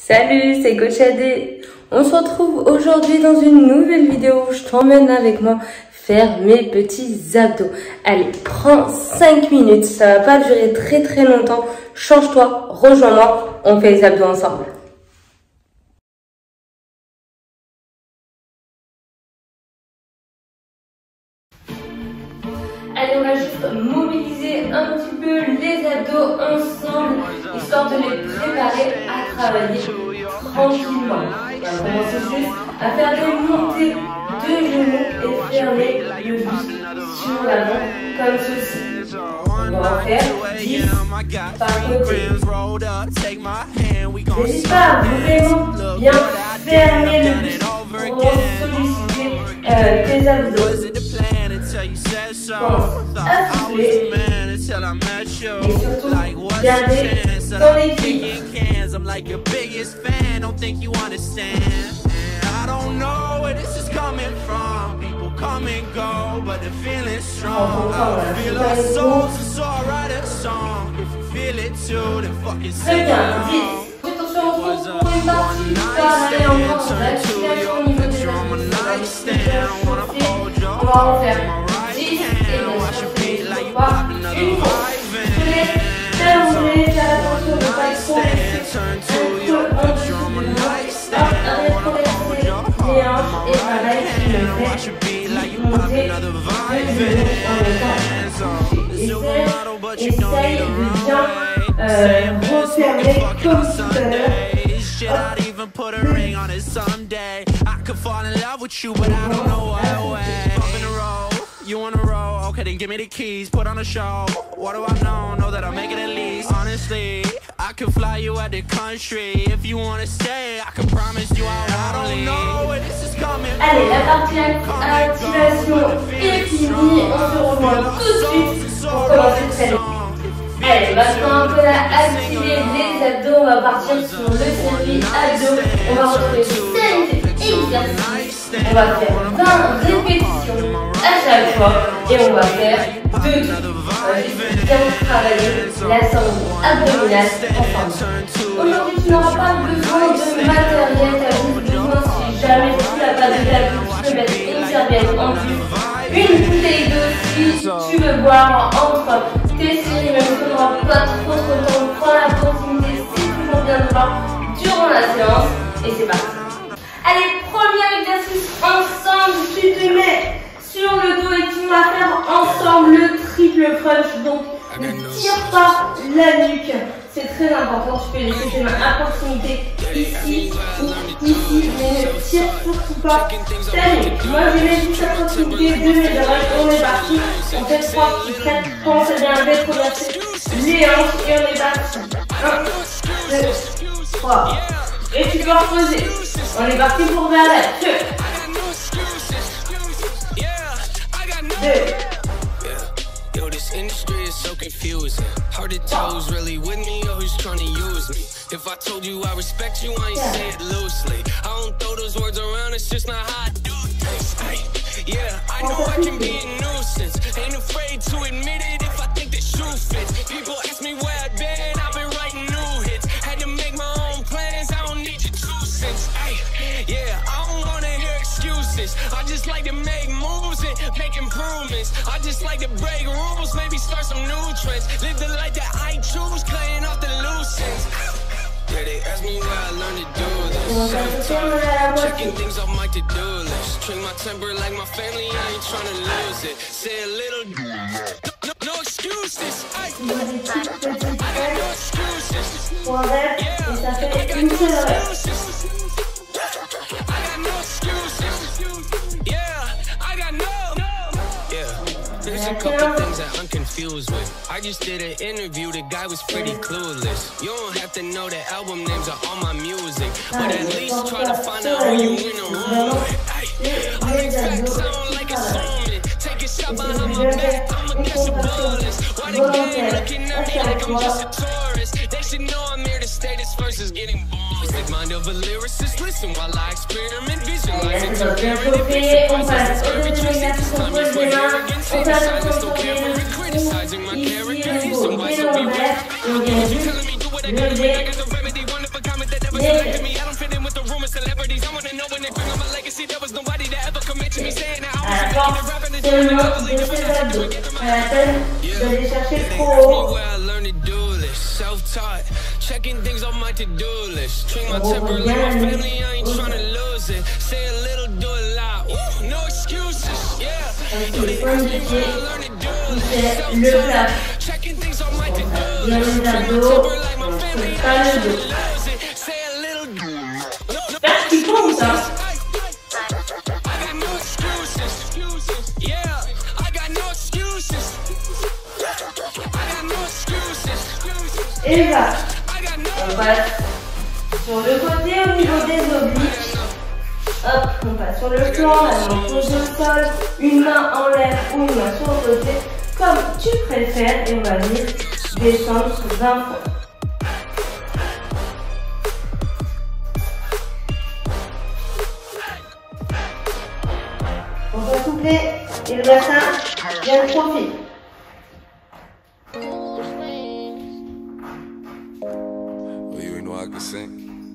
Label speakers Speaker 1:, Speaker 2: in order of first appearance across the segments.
Speaker 1: Salut, c'est Coach Adé. On se retrouve aujourd'hui dans une nouvelle vidéo où je t'emmène avec moi faire mes petits abdos. Allez, prends 5 minutes, ça va pas durer très longtemps. Change-toi, rejoins-moi, on fait les abdos ensemble. Allez, on va juste mobiliser un petit peu les abdos ensemble, histoire de les préparer à travailler tranquillement. Et on commence juste à faire des montées de genoux et fermer le buste sur l'avant, comme ceci. On va en faire 10 par côté. N'hésite pas à vraiment bien fermer le buste pour solliciter tes abdos. Pense à souffler et surtout garder ton équilibre. Très bien, 10. Attention, on se retrouve pour une partie pareille encore d'activation au niveau des abdos. On va en faire 10 et bien sûr, c'est pas une fois. Je te laisse terminer, faire attention de ne pas trop être en dessous du dos. Rétroverser les hanches et pareil, tu le fais monter le genou en étant couché. Essaye de bien refermer comme tout à l'heure.
Speaker 2: You wanna roll? Okay, then give me the keys. Put on a show. What do I know that I'll make it at least. Honestly, I can fly you out the country. If you wanna stay, I can promise you I don't know where this is coming.
Speaker 1: Allez, la partie activation est finie. On se rejoint tout de suite pour commencer très vite. Allez, maintenant qu'on a activé les abdos, on va partir sur le circuit abdos. On va retrouver 5 exercices. On va faire 20 répétitions à chaque fois et on va faire 2 tours. On va juste bien travailler la sangle abdominale ensemble. Aujourd'hui, tu n'auras pas besoin de matériel, tu as juste besoin, si jamais tu n'as pas de tableau, tu peux mettre une serviette en plus, une bouteille d'eau si tu veux boire entre tes séries, même si tu n'auras pas trop de temps, prends la proximité, c'est toujours bien de voir durant la séance et c'est parti. Allez, premier exercice ensemble, tu te mets sur le dos et tu vas faire ensemble le triple crunch. Donc ne tire pas la nuque, c'est très important, tu peux laisser tes mains à proximité ici ou ici, mais ne tire surtout pas ta nuque. Moi je mets juste à proximité de mes oreilles, on est parti, on fait 3 petits traits, pense à bien rétroverser les hanches et on est parti. 1, 2, 3, et tu peux reposer. On est parti pour vers la queue. 2.
Speaker 3: Yo, this industry is so confusing. Heart of toes really with me or who's trying to use me? If I told you I respect you, I ain't say it loosely. I don't throw those words around, it's just not how I do things. Hey, yeah, I know I can be a nuisance. Ain't afraid to admit it if I think the shoe fits. People ask me where I've been, I've been writing new hits. Had to make my own plans, I don't need your 2 cents. Hey, yeah, I don't wanna hear excuses. I just like to make moves and make improvements. I just like to break rules, maybe start some new trends. Live the life that I choose, cutting off the loose ends. Yeah, they ask me where I learned to do this. Sometimes checking things off my to-do list. Treat my temper like my family, I ain't trying to lose it. Say a little, no excuses. I got no excuses.
Speaker 1: Et ça fait une seule heure.
Speaker 3: There's a couple things that I'm confused with. I just did an interview, the guy was pretty clueless. You don't have to know the album names of all my music, but at least try to find out who you in the room with. I make facts sound like a sermon. Take a shot behind my back, I'ma catch the bullets. Why the game looking at me like I'm just a tourist? They should know I'm here to stay, this verse is getting boring. The mind of a lyricist, listen while I experiment, visualize it,
Speaker 1: On passe au deuxième exercice, on pose les mains, on passe sur le dos, ici le dos, et l'envers, et on vient juste lever les seulement de ses abdos. Pas la peine d'aller chercher trop haut.
Speaker 3: Checking things on my to-do list. Treat my temper like my family, I ain't trying to lose it. Say a little, do a lot. No excuses, yeah.
Speaker 1: Avec les points de pied, c'est le plat.
Speaker 3: Checking things on my to-do
Speaker 1: Bien les abdos, pas le dos. J'espère qu'il tombe ça. Et là, on passe sur le côté au niveau des obliques. Hop, on passe sur le flanc, la main posée au sol, une main en l'air ou une main sur le côté, comme tu préfères, et on va venir descendre d'un point. On va souffler et le bassin vient de profil.
Speaker 4: I can sing.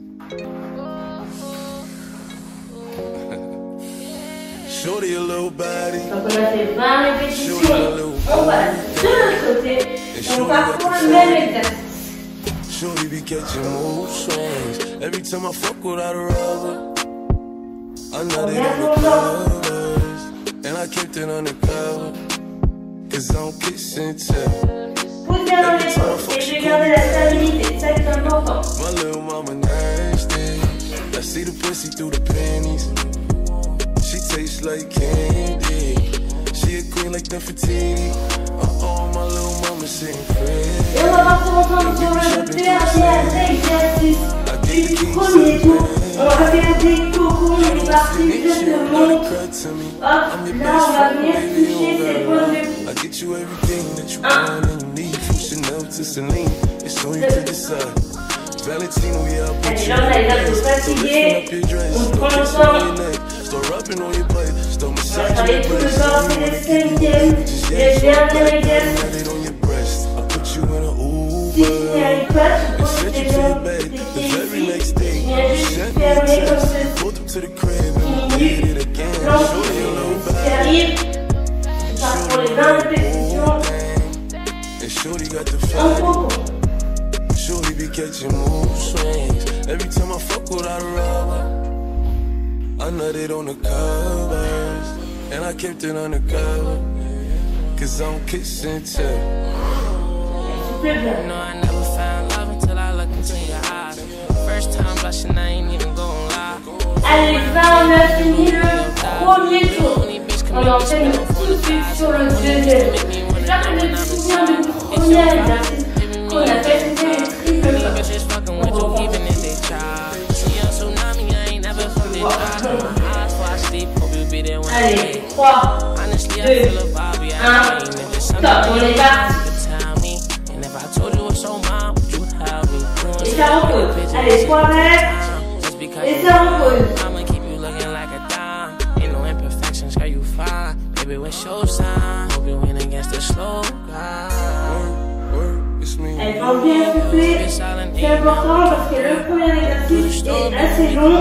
Speaker 4: Shorty a little body.
Speaker 1: Donc on a fait 20 répétitions, on passe de l'autre côté et on part pour le même exercice.
Speaker 4: Shorty be catching mood swings. Every time I fuck without a rubber, I know they don't covers. And I kept it undercover, cause I don't kiss and tell.
Speaker 1: Pousse bien dans les épaules et je vais garder la stabilité, ça c'est important.
Speaker 4: My little mama nasty. I see the pussy through the panties. She tastes like candy. She a queen like Nefertiti. Oh, my little mama sitting pretty.
Speaker 1: Et on va partir ensemble sur le dernier exercice du premier tour. On va faire des cocons, on est parti, je te montre. Hop, là on va venir toucher ces points de vue. 1, allez, là on a les abdos fatigués, on prend le temps, on va travailler tout le corps, c'est le 5e, le dernier exercice. Si tu n'y arrives pas, tu poses tes jambes, tes pieds ici, tu viens juste fermer comme ceci, diminue, planche, si tu arrives, tu pars pour les 20 répétitions, en propos.
Speaker 4: Shorty be catching mood swings. Every time I fuck without a rubber, I nutted on the covers. And I kept it undercover, cause I don't kiss and tell.
Speaker 3: You know I never found love until I looked into your eyes. First time blushing, I ain't even gon' lie.
Speaker 1: Allez, 20, on a fini le premier tour. On enchaîne tout de suite sur le deuxième. J'espère que je me souviens du premier exercice qu'on a fait, c'était les triples pas. Allez, 3, 2, 1, stop, on est parti. Et ça repose. Allez, 3 reps. Et ça repose. Elle prend bien souffler. C'est important parce que le premier exercice est assez long.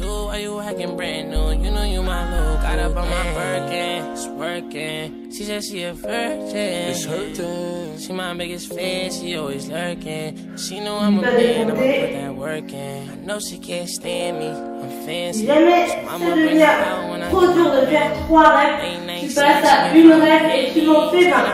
Speaker 3: She said she a virgin.
Speaker 4: It's hurting.
Speaker 3: She my biggest fan, she always lurking. She know I'm a man, I'ma put that work in. I know she can't stand me, I'm fancy.
Speaker 1: Jamais ça devient trop dur de faire 3 reps. Tu passes à une rep et tu m'en fais 20.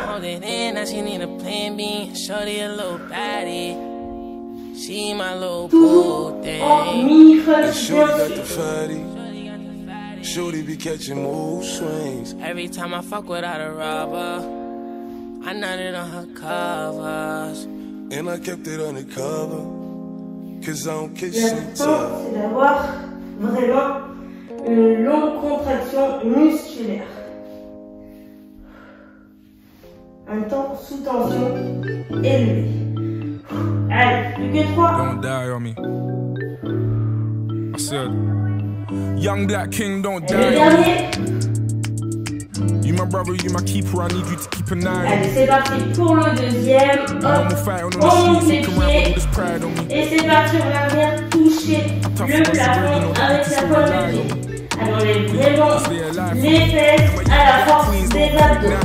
Speaker 1: Toujours en mini-crunch, bien sûr.
Speaker 4: Shorty be catching mood swings.
Speaker 3: Every time I fuck without a rubber, I nutted on her covers.
Speaker 4: And I kept it undercover, cause I don't kiss and
Speaker 1: L'important,
Speaker 4: tell.
Speaker 1: c'est d'avoir vraiment une longue contraction musculaire. Un temps sous tension élevé. Allez, plus que 3.
Speaker 5: Don't die on me. I said, young black king, don't
Speaker 1: Et le
Speaker 5: die on me.
Speaker 1: dernier.
Speaker 5: You my brother, you my keeper, I need you to keep an eye on
Speaker 1: Allez,
Speaker 5: me.
Speaker 1: c'est parti pour le deuxième.
Speaker 5: I'm
Speaker 1: Hop,
Speaker 5: fight on
Speaker 1: on
Speaker 5: the
Speaker 1: monte
Speaker 5: streets,
Speaker 1: les
Speaker 5: you come around with all
Speaker 1: pieds.
Speaker 5: this pride on me.
Speaker 1: Et c'est parti, on va venir toucher le plafond avec la pointe de pied. on enlève vraiment les fesses à la force des abdos.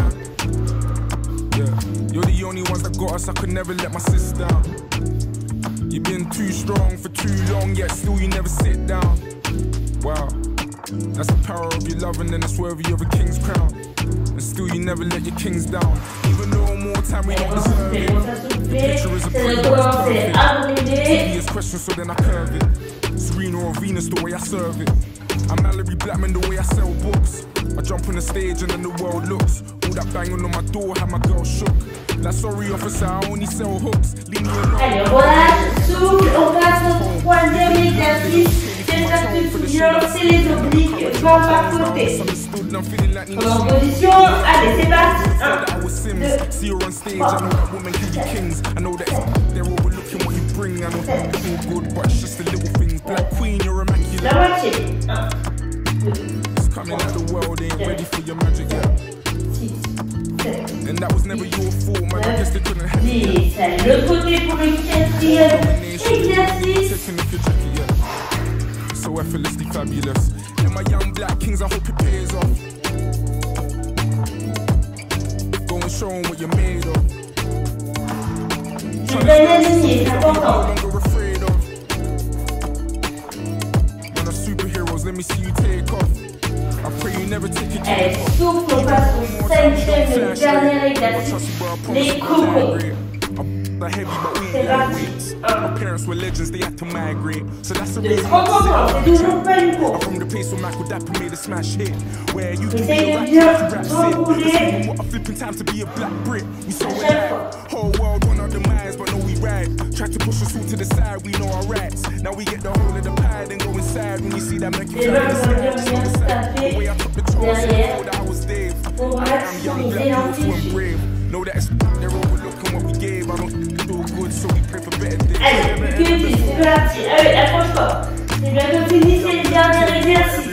Speaker 5: You're the only ones that got us, I could never let my sis down. You've been too strong for too long, yet still you never sit down. Wow, that's the power of your love, and then it's worthy of a king's crown. And still you never let your kings down. Even though more time we don't deserve it. The picture is a pretty perfect. Serious question, so then I curve it. Serena or Venus, the way I serve it. I'm Mallory Blackman, the way I sell books. I jump on the stage and then the world looks. All that banging on my door had my girl shook. Like, sorry officer, I only sell hooks. Leave me alone.
Speaker 1: Allez, relâche, souffle, on passe au troisième exercice. J'espère que tu te souviens, c'est les obliques, vent par côté. On est en position, allez, c'est parti. 1, 2, 3, 4, 5, 6, 7. La moitié. 1, 2, 3, 4, 5, 6, 7, 8, 9, 10. Allez, l'autre côté pour le quatrième exercice.
Speaker 5: So effortlessly fabulous. And my young black kings, I hope it pays off. Go and show them what you're made of.
Speaker 1: C'est bien aligné, c'est important.
Speaker 5: No longer afraid of. When I'm superheroes, let me see you take off. I pray you never take it.
Speaker 1: Allez, souffle, on passe au cinquième et dernier exercice, les cocons. C'est parti. 1, 2, 3, c'est toujours pas une course. Essayez de bien s'enrouler à chaque fois. Les mains vont bien taper derrière pour maximiser l'amplitude. Allez, plus que 10, c'est parti. Allez, approche-toi. C'est bientôt fini, c'est le dernier exercice.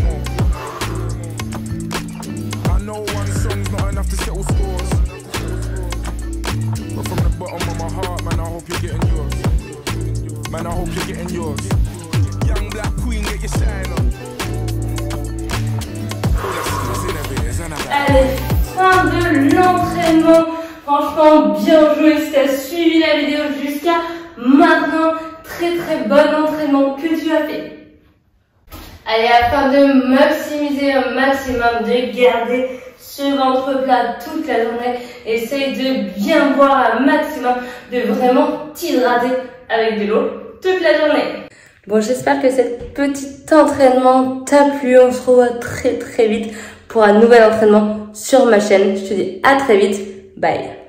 Speaker 1: Allez, fin de l'entraînement. Franchement, bien joué si tu as suivi la vidéo jusqu'à maintenant. Très très bon entraînement que tu as fait. Allez, afin de maximiser un maximum, de garder ce ventre plat toute la journée, essaye de bien boire un maximum, de vraiment t'hydrater avec de l'eau toute la journée. Bon, j'espère que cet petit entraînement t'a plu. On se revoit très très vite pour un nouvel entraînement sur ma chaîne. Je te dis à très vite. Bye.